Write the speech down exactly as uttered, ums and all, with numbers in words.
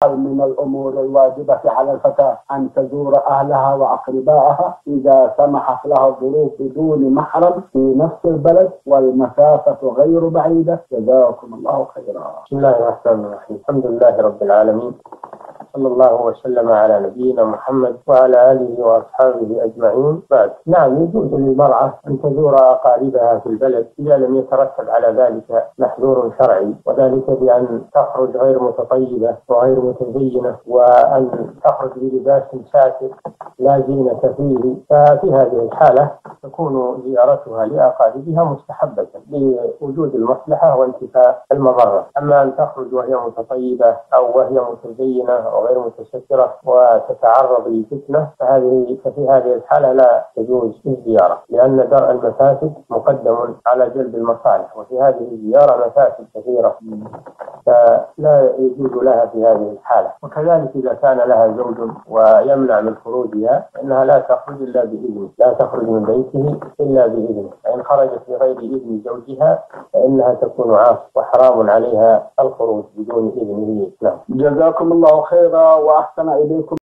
هل من الأمور الواجبة على الفتاة أن تزور أهلها وأقربائها إذا سمحت لها الظروف بدون محرم في نفس البلد والمسافة غير بعيدة؟ جزاكم الله خيرا. بسم الله الرحمن الرحيم. الحمد لله رب العالمين، صلى الله وسلم على نبينا محمد وعلى آله وأصحابه أجمعين. بعد، نعم يجوز للمرأة أن تزور أقاربها في البلد إذا لم يترتب على ذلك محذور شرعي، وذلك بأن تخرج غير متطيبة وغير متزينة، وأن تخرج بلباس ساتر لا زينة فيه. ففي هذه الحالة تكون زيارتها لأقاربها مستحبة لوجود المصلحة وانتفاء المضرة. أما أن تخرج وهي متطيبة أو وهي متزينة أو غير متسترة وتتعرض للفتنة فهذه ففي هذه الحالة لا تجوز الزيارة، لأن درء المفاسد مقدم على جلب المصالح، وفي هذه الزيارة مفاسد كثيرة فلا يجوز لها في هذه الحالة. وكذلك إذا كان لها زوج ويمنع من خروجها فإنها لا تخرج إلا بإذنه، لا تخرج من بيته إلا بإذنه، فإن خرجت بغير إذن زوجها فإنها تكون عاصية وحرام عليها الخروج بدون إذنه. نعم. جزاكم الله خيرا وأحسن إليكم.